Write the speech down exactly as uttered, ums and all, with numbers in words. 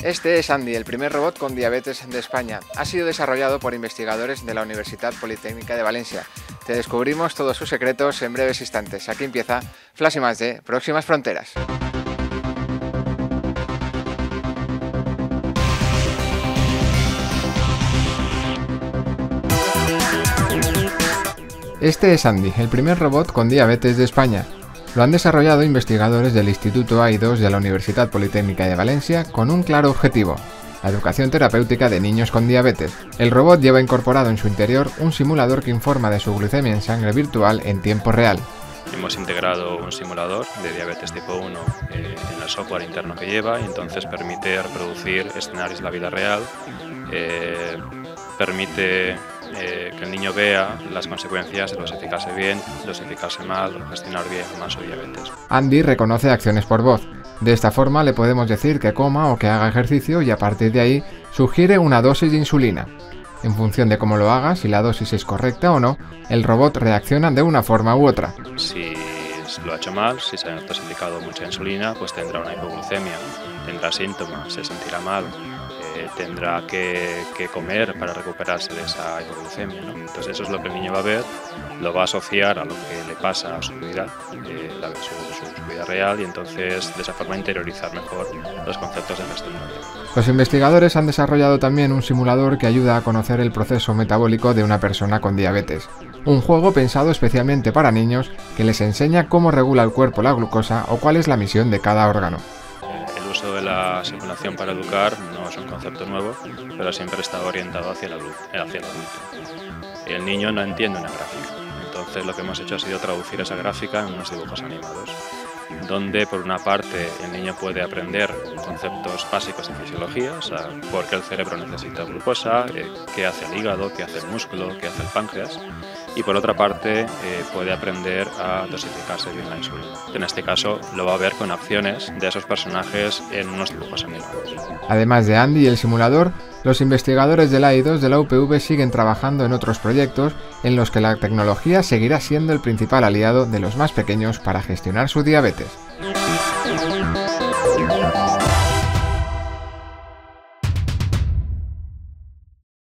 Este es Andy, el primer robot con diabetes de España. Ha sido desarrollado por investigadores de la Universidad Politécnica de Valencia. Te descubrimos todos sus secretos en breves instantes. Aquí empieza Flash I más D, Próximas Fronteras. Este es Andy, el primer robot con diabetes de España. Lo han desarrollado investigadores del Instituto A I dos de la Universidad Politécnica de Valencia con un claro objetivo: la educación terapéutica de niños con diabetes. El robot lleva incorporado en su interior un simulador que informa de su glucemia en sangre virtual en tiempo real. Hemos integrado un simulador de diabetes tipo uno eh, en el software interno que lleva, y entonces permite reproducir escenarios de la vida real, eh, permite eh, que el niño vea las consecuencias de dosificarse bien, dosificarse mal, o gestionar bien o mal su diabetes. Andy reconoce acciones por voz. De esta forma le podemos decir que coma o que haga ejercicio y a partir de ahí sugiere una dosis de insulina. En función de cómo lo haga, si la dosis es correcta o no, el robot reacciona de una forma u otra. Si lo ha hecho mal, si se ha dosificado mucha insulina, pues tendrá una hipoglucemia, tendrá síntomas, se sentirá mal, eh, tendrá que, que comer para recuperarse de esa hipoglucemia, ¿no? Entonces eso es lo que el niño va a ver, lo va a asociar a lo que le pasa a su vida, eh, la, su, su, su vida real, y entonces de esa forma interiorizar mejor los conceptos de gestión. Los investigadores han desarrollado también un simulador que ayuda a conocer el proceso metabólico de una persona con diabetes. Un juego pensado especialmente para niños que les enseña cómo regula el cuerpo la glucosa o cuál es la misión de cada órgano. El uso de la simulación para educar no es un concepto nuevo, pero siempre está orientado hacia el adulto. Hacia el adulto. El niño no entiende una gráfica, entonces lo que hemos hecho ha sido traducir esa gráfica en unos dibujos animados, donde por una parte el niño puede aprender conceptos básicos de fisiología, o sea, por qué el cerebro necesita glucosa, eh, qué hace el hígado, qué hace el músculo, qué hace el páncreas, y por otra parte eh, puede aprender a dosificarse bien la insulina. En este caso lo va a ver con acciones de esos personajes en unos dibujos animados. Además de Andy y el simulador, los investigadores del A I dos de la U P V siguen trabajando en otros proyectos en los que la tecnología seguirá siendo el principal aliado de los más pequeños para gestionar su diabetes.